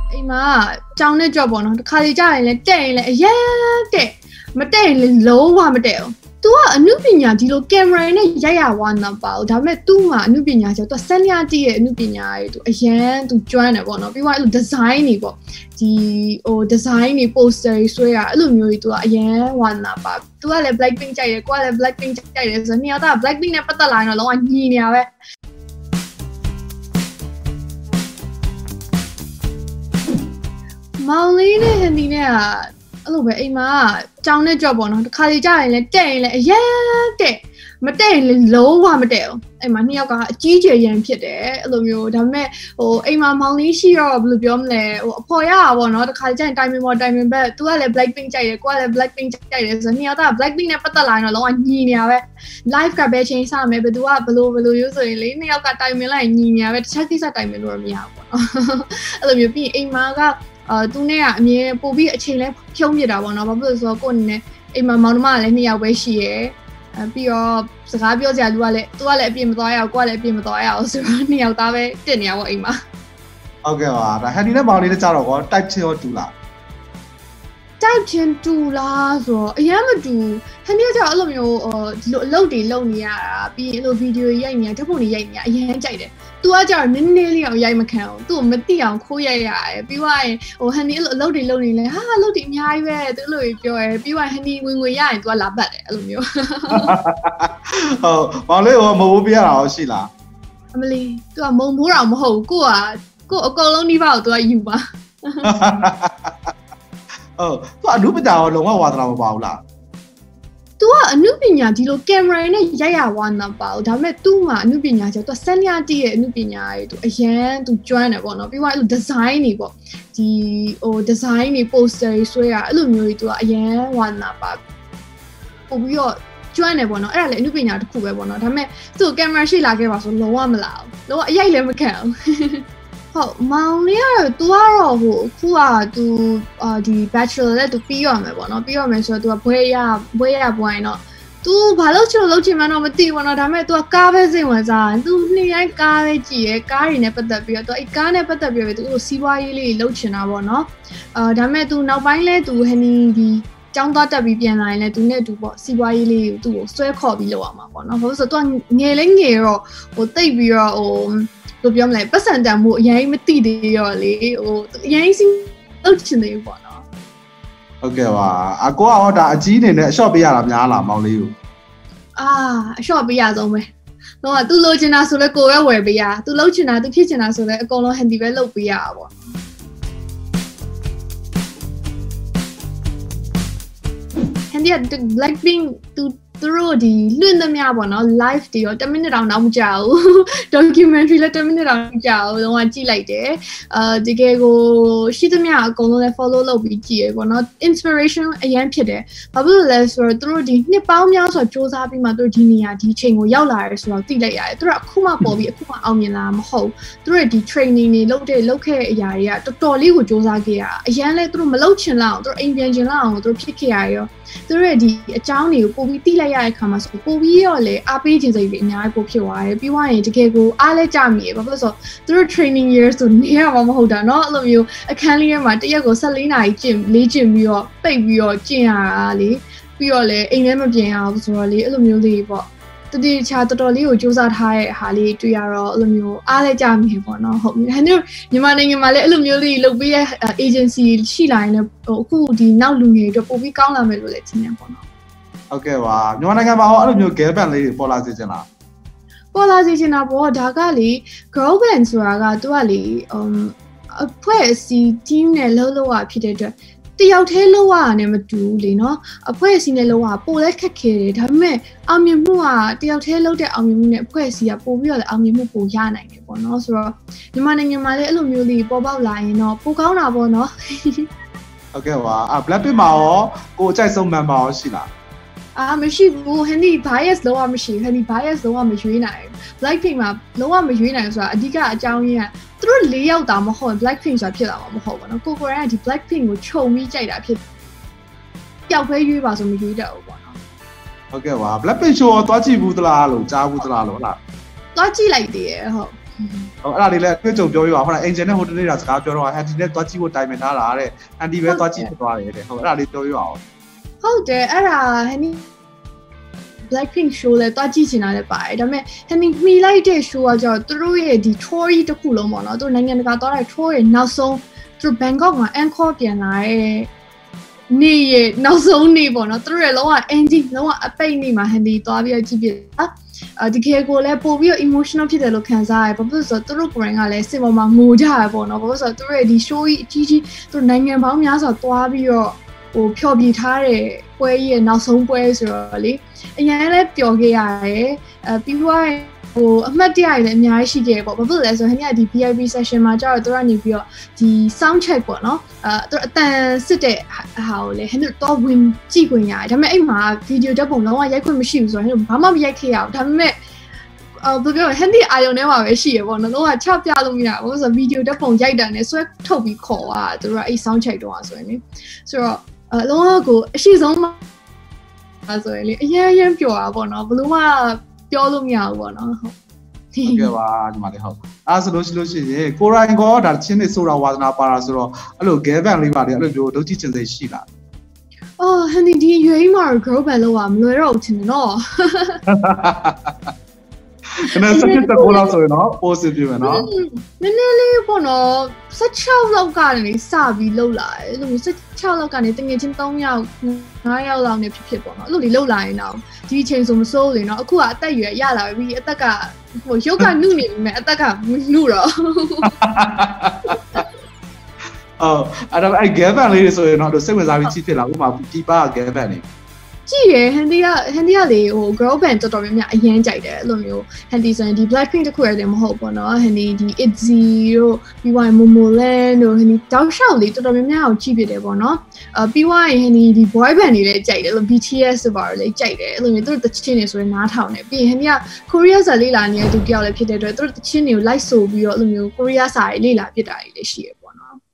အိမ်မှာကြောင်းနဲ့ကြော့ပေါ့နော်တစ်ခါလေကြာရင်လည်းတဲ့ရင်လည်းအရင်တဲ့မတဲ့ရင်လည်းလုံးဝမတဲ့ဘူး तू ကအမှုပညာဒီလိုကင်မရာနဲ့ရိုက်ရဝါနာပါဘူးဒါပေမဲ့ तू မှာအမှုပညာကျ तू စက်လျာတီးရဲ့အမှုပညာတွေ तू အရင် तू ကျွမ်းတယ်ပေါ့နော်ပြီးတော့အဲ့လို design တွေပေါ့ဒီဟို design တွေ poster တွေဆွဲရအဲ့လိုမျိုးတွေ तू ကအရင်ဝါနာပါ तू ကလည်း Blackpink ကြိုက်တယ်ကိုကလည်း Blackpink ကြိုက်တယ်ဆိုတော့နှစ်ယောက်သား Blackpink နဲ့ပတ်သက်လာရင်တော့လုံးဝညီနေရပဲမောင်လေးနဲ့ဟန်ဒီနဲ့ကအဲ့လိုပဲအိမ်မှာကြောင်းနဲ့ကြော့ပေါ့နော်တစ်ခါလေကြာရင်လည်းတဲ့ရင်လည်းအရင်တဲ့မတဲ့ရင်လည်းလုံးဝမတဲ့ဘူးအိမ်မှာနှစ်ယောက်ကအကြီးကျယ်ရန်ဖြစ်တယ်အဲ့လိုမျိုးဒါပေမဲ့ဟိုအိမ်မှာမောင်လေးရှိတော့ဘယ်လိုပြောမလဲဟိုအဖော်ရတာပေါ့နော်တစ်ခါလေကြာရင်တိုင်ပင်ပေါ်တိုင်ပင်ဘက် तू ကလည်း Blackpink ကြိုက်တယ်ကိုကလည်း Blackpink ကြိုက်တယ်ဆိုတော့နှစ်ယောက်သား Blackpink နဲ့ပတ်သက်လာရင်တော့လုံးဝညီနေရပဲ live ကပဲချင်းစမယ်ဘယ်သူကဘယ်လိုရိုးဆိုရင်လေနှစ်ယောက်ကတိုင်ပင်လိုက်ညီနေရပဲတခြားကိစ္စတိုင်ပင်လို့မရဘူးပေါ့နော်အဲ့လိုမျိုးပြီးအိမ်မှာကသူနဲ့ကအမြဲပို့ပြီးအချိန်လဲဖြုံးပြတာပေါ့နော်ဘာဖြစ်လို့ဆိုတော့ကိုယ်အနေနဲ့အိမ်မှာမောင်နှမကလည်းနှစ်ယောက်ပဲရှိရယ်ပြီးတော့စကားပြောကြသူကလည်းအပြင်မသွားရအောင်ကိုကလည်းအပြင်မသွားရအောင်ဆိုတော့နှစ်ယောက်သားပဲတက်နေရပေါ့အိမ်မှာဟုတ်ကဲ့ပါဒါဟန်ဒီနဲ့မောင်လေးနဲ့ကြတော့ကော type ချင်းရောတူလား type ချင်းတူလားဆိုတော့အရင်မတူဟန်ဒီကကျတော့အဲ့လိုမျိုးအလုပ်တွေလုပ်နေရတာပြီးရင်အဲ့လိုဗီဒီယိုရိုက်နေရဓာတ်ပုံတွေရိုက်နေရအရင်ကြိုက်တယ်သူကကြတော့နည်းနည်းလေးအောင်ရိုက်မခံအောင်သူ့ကိုမသိအောင်ခိုးရိုက်ရတယ်ပြီးသွားရင်ဟိုဟန်ဒီအဲ့လိုအလုပ်တွေလုပ်နေလဲဟာအလုပ်တွေအများကြီးပဲသူအဲ့လိုပြောရဲပြီးသွားဟန်ဒီဝင်ရရင်သူကလာပတ်တယ်အဲ့လိုမျိုးဟုတ်မောင်လေးကမဟုတ်ပြရတာရောရှိလားအမလီသူကမုံမိုးတော်မဟုတ်ကိုအကုန်လုံးနှိပါကိုသူကယူပါဟုတ်သူအနုပညာရောလုံးဝဝါသနာမပါဘူးလား तू ကအမှုပညာဒီလိုကင်မရာနဲ့ရိုက်ရဝါနာပါဘူးဒါပေမဲ့ तू မှာအမှုပညာကျ तू စက်လျာတီးရဲ့အမှုပညာတွေ तू အရင် तू ကျွမ်းတယ်ပေါ့နော်ပြီးတော့အဲ့လို design တွေပေါ့ဒီဟို design တွေ poster တွေဆွဲရအဲ့လိုမျိုးတွေ तू ကအရင်ဝါနာပါပို့ပြီးတော့ကျွမ်းတယ်ပေါ့နော်အဲ့ဒါလည်းအမှုပညာတစ်ခုပဲပေါ့နော်ဒါပေမဲ့ तू ကင်မရာရှိလာခဲ့ပါဆိုလုံးဝမလာဘူးလုံးဝအရိုက်လည်းမခံဘူးဟုတ်မောင်လေးကတော့ तू ကတော့ဟိုအခုက तू ဒီ bachelor နဲ့ तू ပြီးရမယ်ပေါ့နော်ပြီးရမယ်ဆိုတော့ तू ကဘွဲရပွားရင်တော့ तू ဘာလို့ချလို့ချင်မှန်းတော့မသိဘူးပေါ့နော်ဒါပေမဲ့ तू ကကားပဲစိတ်ဝင်စားတယ် तू နေ့တိုင်းကားပဲကြည့်ရယ်ကားတွေနဲ့ပတ်သက်ပြီးတော့ तू အဲ့ကားနဲ့ပတ်သက်ပြီးတော့ तू စီးပွားရေးလေးလှုပ်ချင်တာပေါ့နော်ဒါပေမဲ့ तू နောက်ပိုင်းလဲ तू ဟန်နီဒီကျောင်းသားတက်ပြီးပြန်လာရင်လည်း तू နဲ့ तू ပေါ့စီးပွားရေးလေးကို तू ကိုဆွဲခေါ်ပြီးလုပ်ရမှာပေါ့နော်ဘာလို့ဆိုတော့ तू ငယ်လေးငယ်တော့ဟိုတိတ်ပြီးတော့ဟိုလို့ပြောမလဲပတ်စံတန်မှုအရင်မသိသေးရောလေဟိုအရင်စီးလုပ်ချင်သေးဘူးပေါ့နော်ဟုတ်ကဲ့ပါအကိုကတော့ဒါအကြီးအနေနဲ့အရှော့ပေးရတာများလားမောင်လေးကိုအရှော့ပေးရဆုံးပဲတော့ तू လိုချင်တာဆိုလဲကိုပဲဝယ်ပေးရ तू လုပ်ချင်တာ तू ဖြစ်ချင်တာဆိုလဲအကုန်လုံးဟန်ဒီပဲလုပ်ပေးရတာပေါ့ဟန်ဒီက Blackpink သူတို့ဒီလွှင့်သမျှပေါ့နော် live တွေရော10မိနစ်တောင်နောက်မကြာဘူး documentary လည်း10မိနစ်တောင်မကြာဘူးတော့ကြည့်လိုက်တယ်တကယ်ကိုရှိသမျှအကုန်လုံးလည်း follow လုပ်ပြီးကြည့်ရပေါ့နော် inspiration အရင်ဖြစ်တယ်ဘာဖြစ်လို့လဲဆိုတော့သူတို့ဒီနှစ်ပေါင်းများစွာစ조사ပြီးမှသူတို့ဒီနေရာဒီချိန်ကိုရောက်လာရဲဆိုတော့သိလိုက်ရတယ်သူတို့အခုမှပေါ်ပြီးအခုမှအောင်မြင်လာမဟုတ်သူတို့ဒီ training တွေလုပ်ခဲ့တဲ့အရာတွေကတော်တော်လေးကိုစ조사ခဲ့ရအရင်လည်းသူတို့မလုပ်ချင်လောက်အောင်သူတို့အိမ်ပြန်ချင်လောက်အောင်သူတို့ဖြစ်ခဲ့ရရောသူတို့ဒီအကြောင်းတွေကိုပို့ပြီးသိလိုက်ရတဲ့အခါမှာဆိုပို့ပြီးတော့လေအားပေးခြင်းစိတ်တွေအများကြီးပို့ဖြစ်သွားတယ်ပြီးွားရင်တကယ်ကိုအားလဲကြမိရဘာလို့ဆိုတော့သူတို့ training years ဆိုနေရမှာမဟုတ်တာเนาะအဲ့လိုမျိုးအခန်းလေးထဲမှာတရက်ကို14နာရီလေ့ကျင့်ပြီးတော့ပိတ်ပြီးတော့ကျင့်ရတာလေပြီးတော့လေအိမ်ထဲမပြင်အောင်ဆိုတော့လေအဲ့လိုမျိုးလေးပေါ့တတိချာတော်တော်လေးကိုစူးစမ်းထားတဲ့ဟာလေးတွေ့ရတော့အဲ့လိုမျိုးအားလဲကြမိပေါ့နော်ဟုတ်ပြီဟန်တို့မြန်မာနိုင်ငံမှာလည်းအဲ့လိုမျိုးလေးလုပ်ပေးတဲ့ agency ရှိလာရင်လည်းအခုဒီနောက်လူငယ်တွေပို့ပြီးကောင်းလာမယ်လို့လည်းထင်တယ်ပေါ့နော်ဟုတ်ကဲ့ပါမြန်မာနိုင်ငံမှာအဲ့လိုမျိုး girl band လေးတွေပေါ်လာစေချင်လားပေါ်လာစေချင်တာပေါ့ဒါကလေ girl band ဆိုတာကသူကလေအဖွဲ့အစည်း team နဲ့လှုပ်လို့ရဖြစ်တဲ့အတွက်တယောက်တည်းလောက်ရနဲ့မတူဘူးလေနော်အဖွဲ့အစည်းနဲ့လောက်ရပိုလဲခက်ခဲတယ်ဒါပေမဲ့အောင်မြင်မှုကတယောက်တည်းလောက်တဲ့အောင်မြင်မှုနဲ့အဖွဲ့အစည်းကပိုပြီးတော့လည်းအောင်မြင်မှုပိုရနိုင်တယ်ပေါ့နော်ဆိုတော့မြန်မာနိုင်ငံမှာလည်းအဲ့လိုမျိုးလေးပေါ်ပေါက်လာရင်တော့ပိုကောင်းတာပေါ့နော်ဟုတ်ကဲ့ပါ Blackpink မှာရောကိုအကြိုက်ဆုံး member ရောရှိလားမရှိဘူးဟန်ဒီ bias လုံးဝမရှိဟန်ဒီ bias လုံးဝမရွေးနိုင်ဘူး Blackpink မှာလုံးဝမရွေးနိုင်ဆိုတာအဓိကအကြောင်းရင်းကသူတို့၄ယောက်တာမဟုတ် Blackpink ဆိုတာဖြစ်လာမှာမဟုတ်ဘူးနော်ကိုကိုရိုင်းကဒီ Blackpink ကိုခြုံပြီးကြိုက်တာဖြစ်ပျောက်ခွဲရွေးပါဆိုမရွေးတတ်ဘူးပေါ့နော်ဟုတ်ကဲ့ပါ Blackpink show ကိုတွားကြည့်ဘူးသလားလို့ကြားဘူးသလားလို့ဟုတ်လားတွားကြည့်လိုက်သေးရဲ့ဟုတ်အဲ့ဒါလေးလည်းတွေ့ကြုံပြောပြပါဟုတ်လားအင်ဂျင်နဲ့ဟိုတနေ့ကစကားပြောတော့ဟန်ဒီနဲ့သွားကြည့်ဖို့တိုင်ပင်ထားတာတဲ့အန်ဒီပဲသွားကြည့်ဖြစ်သွားတယ်တဲ့ဟုတ်အဲ့ဒါလေးပြောပြပါဦးဟုတ်တယ်အဲ့ဒါဟန်ဒီ Blackpink show လဲတွားကြည့်ချင်တာလည်းပါတယ်ဒါပေမဲ့ဟန်ဒီမိလိုက်တဲ့ show ကကြောင့်သူတို့ရဲ့ဒီ tour တစ်ခုလုံးပေါ့နော်သူနိုင်ငံတကာသွားတဲ့ tour ရဲ့နောက်ဆုံးသူ Bangkok မှာ encore ပြန်လာတဲ့နေ့ရဲ့နောက်ဆုံးနေ့ပေါ့နော်သူတို့ရဲ့လုံးဝ ending လုံးဝအပိတ်နေ့မှာဟန်ဒီသွားပြီးကြည့်ပြဒီခေတ်ကိုလည်းပို့ပြီး emotional ဖြစ်တယ်လို့ခံစားရတယ်ဘာဖြစ်လို့ဆိုတော့သူတို့ကိုယ်တိုင်ကလည်းစင်ပေါ်မှာငိုကြရပေါ့နော်ဘာဖြစ်လို့ဆိုတော့သူတို့ရဲ့ဒီ show ကြီးအကြီးကြီးသူနိုင်ငံပေါင်းများစွာသွားပြီးတော့ဟိုဖျော်ပြထားတဲ့ပွဲကြီးရဲ့နောက်ဆုံးပွဲဆိုတော့လေအရင်လည်းပျော်ခဲ့ရတယ်ပြီးတော့ဟိုအမှတ်တရတွေလည်းအများကြီးရှိခဲ့ပေါ့ဘာဖြစ်လဲဆိုတော့ဟိုနေ့ဒီ VIP session မှာကျတော့သူကနေပြီးတော့ဒီ sound check ပေါ့နော်သူအတန်စစ်တဲ့ဟာကိုလေဟိုတော့ဝင်ကြည့်ခွင့်ရတယ်ဒါပေမဲ့အဲ့မှာ video ဓာတ်ပုံလုံးဝရိုက်ခွင့်မရှိဘူးဆိုတော့ဟိုဘာမှမရိုက်ခဲ့ရအောင်ဒါပေမဲ့ဘယ်ပြောဟန်ဒီအာယုံထဲမှာပဲရှိရပေါ့နော်လုံးဝချပြလို့မရဘူးဆိုတော့ video ဓာတ်ပုံရိုက်တာနဲ့ဆွဲထုတ်ပြီးခေါ်သွားသူတို့ကအဲ့ sound check တော့ဆိုရင်လေဆိုတော့လုံးဝကိုအရှိဆုံးမှာဆိုရင်လေအရင်ပျော်တာပေါ့နော်ဘလို့မှပြောလို့မရဘူးပေါ့နော်ဟုတ်ကဲ့ပါဒီမှာလေဟုတ်အဲ့ဆိုလို့ရှိရင်ကိုရိုင်းကောဒါချင်းနေဆိုတာဝါသနာပါတာဆိုတော့အဲ့လို girl band လေးပါလေအဲ့လိုမျိုးဒုတိယချင်းစိတ်ရှိလားအော်ဟန်ဒီဒီရွေးမှာ girl band လို့ကမလွယ်တော့ဘူးထင်တယ်နော်အဲ့ဒါစက်တက်ကိုလောက်ဆိုရင်တော့ positive ပဲနော်နည်းနည်းလေးပေါ့နော်16လောက်ကနေစပြီးလှုပ်လာတယ်အဲ့လို16လောက်ကနေတငယ်ချင်း3ယောက်5ယောက်လောက်နဲ့ဖြစ်ပေါ့နော်အဲ့လိုလေးလှုပ်လာရင်တော့ဒီအချိန်ဆိုမစိုးလေနော်အခုကအသက်ရွယ်ရလာပြီအသက်ကဟိုရုပ်ကနှုတ်နေပြီမဲ့အသက်ကမနှုတ်တော့အဲ့တော့အဲ့ girl band လေးတွေဆိုရင်တော့စိတ်ဝင်စားပြီးကြည့်ဖြစ်လာဥပမာဒီပါ girl band တွေကြည့်ရဟန်ဒီကလေဟို girl band တော်တော်များများအရင်ကြိုက်တယ်အဲ့လိုမျိုးဟန်ဒီဆိုရင်ဒီ Blackpink တခုရတယ်မဟုတ်ပေါ့နော်ဟန်ဒီ ITZY တို့ပြီးွားရင် Momoland တို့ဟန်ဒီတောက်လျှောက်လေးတော်တော်များများကိုကြည့်ပြတယ်ပေါ့နော်ပြီးွားရင်ဟန်ဒီ boy band တွေလည်းကြိုက်တယ်လို့ BTS ဆိုပါတော့လေကြိုက်တယ်အဲ့လိုမျိုးသူတို့တချင်းတွေဆိုရင်နားထောင်တယ်ပြီးရင်ဟန်ဒီက Korea စာလေ့လာနေတဲ့သူတယောက်လည်းဖြစ်တဲ့အတွက်သူတို့တချင်းတွေကို like ဆိုပြီးတော့အဲ့လိုမျိုး Korea စာတွေလေ့လာပြတာတွေလည်းရှိရပေါ့နော်